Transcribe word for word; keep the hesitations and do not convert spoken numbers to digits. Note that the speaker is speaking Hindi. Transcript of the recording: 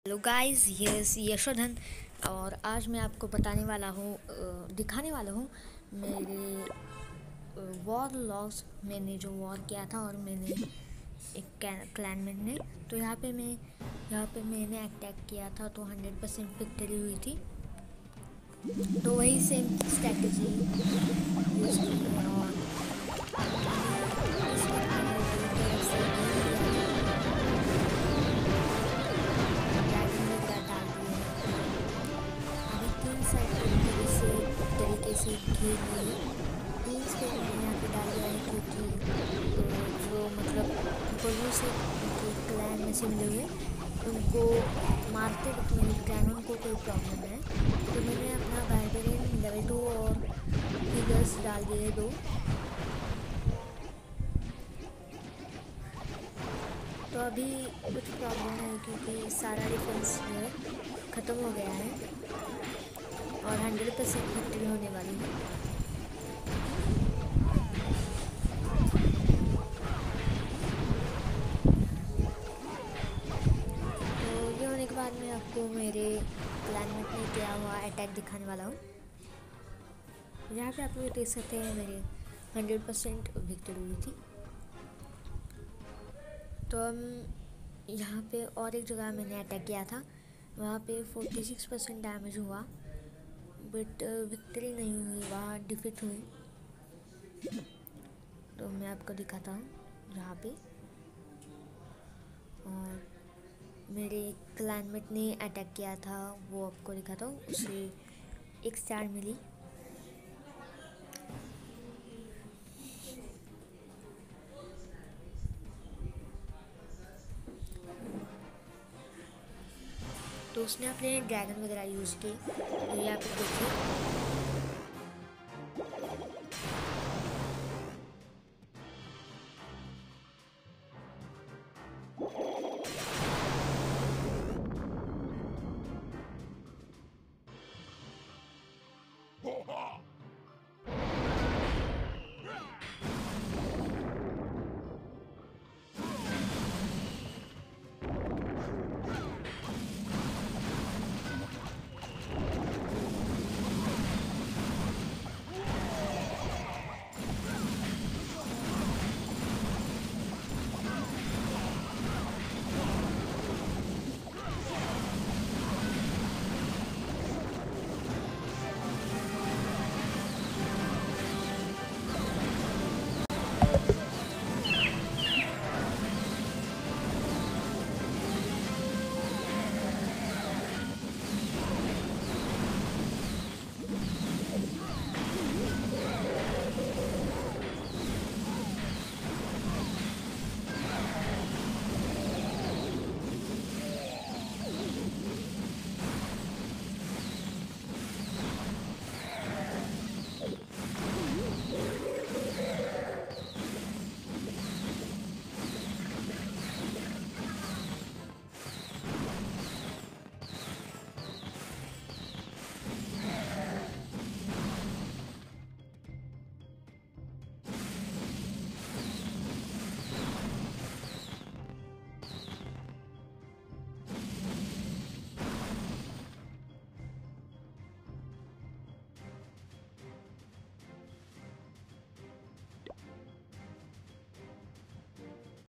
Hello guys, yes Yashodhan. और आज मैं आपको बताने वाला हूँ, दिखाने वाला हूँ मेरे वॉर लॉग्स। मैंने जो वॉर किया था और मैंने एक क्लैनमेट ने, तो यहाँ पे मैं यहाँ पे मैंने अटैक किया था तो हंड्रेड परसेंट विक्ट्री हुई थी। तो वही सेम स्ट्रैटेजी यूज़ की और अभी इस वक्त मैंने दो तरफ से गेम लिया है, ड्रैगन वगैरह डाल दिए हैं और अभी तीन साइड पूरी तरह से तरीके से घेर ली है। क्वींस को मैंने यहाँ पे डाल दिया है क्योंकि अ, जो मतलब बलू से उनके क्लैन में से मिले हुए उनको मारते वक्त मेरे कैनन को कोई प्रॉब्लम है, तो मैंने अपना बारबेरियन लेवल टू और हीलर्स डाल दिए दो। तो अभी कुछ प्रॉब्लम है क्योंकि सारा डिफेंस जो है ख़त्म हो गया है और हंड्रेड परसेंट विक्ट्री होने वाली है। तो ये होने के बाद मैं आपको मेरे क्लैनमेट में क्या हुआ अटैक दिखाने वाला हूँ। यहाँ पे आप लोग देख सकते हैं मेरे हंड्रेड परसेंट विक्ट्री हुई थी। तो हम यहाँ पे और एक जगह मैंने अटैक किया था, वहाँ पे फोर्टी सिक्स परसेंट डैमेज हुआ बट विक्ट्री नहीं हुई, वहाँ डिफीट हुई। तो मैं आपको दिखाता हूँ यहाँ पे। और मेरे क्लैनमेट ने अटैक किया था, वो आपको दिखाता हूँ। उसे एक स्टार मिली। तो उसने अपने ड्रैगन वगैरह यूज़ किए। तो ये आप देखिए